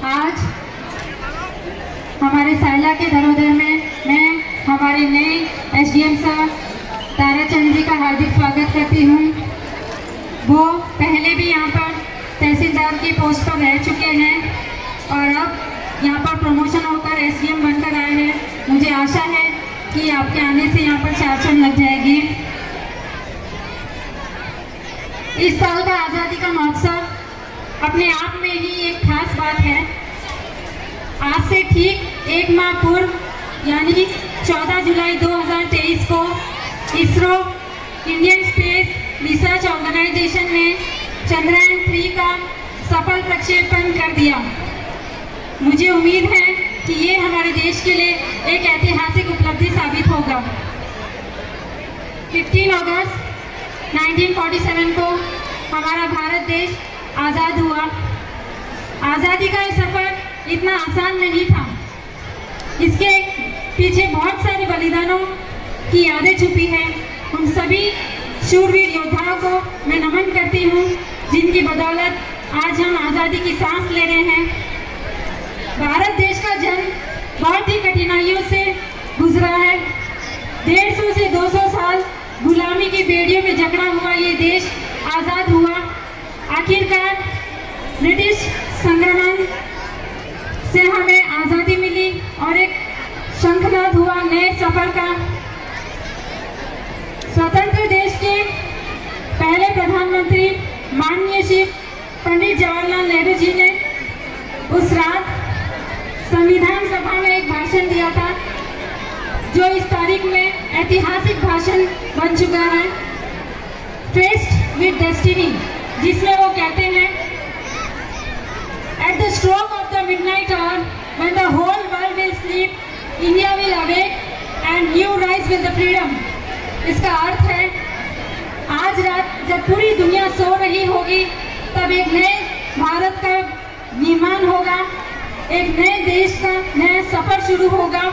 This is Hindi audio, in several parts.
आज हमारे साइला के धरोहर में मैं हमारे नए एसडीएम साहब ताराचंद जी का हार्दिक स्वागत करती हूँ। वो पहले भी यहाँ पर तहसीलदार की पोस्ट पर रह चुके हैं और अब यहाँ पर प्रमोशन होकर एसडीएम बनकर आए हैं। मुझे आशा है कि आपके आने से यहाँ पर चार चांद लग जाएगी। इस साल का आज़ादी का महोत्सव अपने आप में ही एक खास बात है। आज से ठीक एक माह पूर्व यानी 14 जुलाई 2023 को ISRO Indian space research organisation ने चंद्रयान 3 का सफल प्रक्षेपण कर दिया। मुझे उम्मीद है कि ये हमारे देश के लिए एक ऐतिहासिक उपलब्धि साबित होगा। 15 अगस्त 1947 को हमारा भारत देश आज़ाद हुआ। आज़ादी का ये सफ़र इतना आसान नहीं था। इसके पीछे बहुत सारे बलिदानों की यादें छुपी हैं। उन सभी शूरवीर योद्धाओं को मैं नमन करती हूँ, जिनकी बदौलत आज हम आज़ादी की सांस ले रहे हैं। भारत देश का जन्म बहुत ही कठिनाइयों से गुजरा है। 150 से 200 साल गुलामी की बेड़ियों में जकड़ा हुआ ये देश आज़ाद हुआ। आखिरकार ब्रिटिश संक्रमण से हमें आज़ादी मिली और एक शंखनाद हुआ नए सफर का। स्वतंत्र देश के पहले प्रधानमंत्री माननीय श्री पंडित जवाहरलाल नेहरू जी ने उस रात संविधान सभा में एक भाषण दिया था, जो इस तारीख में ऐतिहासिक भाषण बन चुका है, फेस्ड विद डेस्टिनी, जिसमें वो कहते हैं, at the stroke of the midnight hour when the whole world will sleep, India will awake and new rise with the freedom. इसका अर्थ है, आज रात जब पूरी दुनिया सो रही होगी, तब एक नए भारत का निर्माण होगा, एक नए देश का नया सफर शुरू होगा।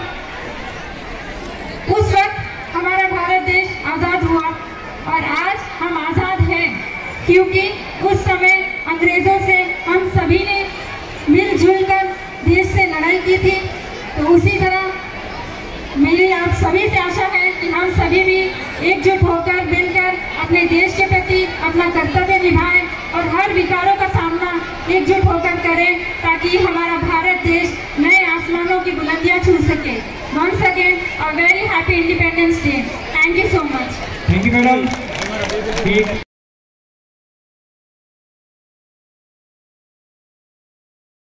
उस वक्त हमारा भारत देश आज़ाद हुआ और आज हम आज़ाद हैं, क्योंकि उस समय अंग्रेज़ों से हम सभी ने मिलजुल कर देश से लड़ाई की थी। तो उसी तरह मेरी आप सभी से आशा है कि हम सभी भी एकजुट होकर मिलकर अपने देश के प्रति अपना कर्तव्य निभाएं और हर विकारों का सामना एकजुट होकर करें, ताकि हमारा भारत देश नए आसमानों की बुलंदियां छू सके। Once again, a very happy Independence Day. Thank you so much. Thank you, madam.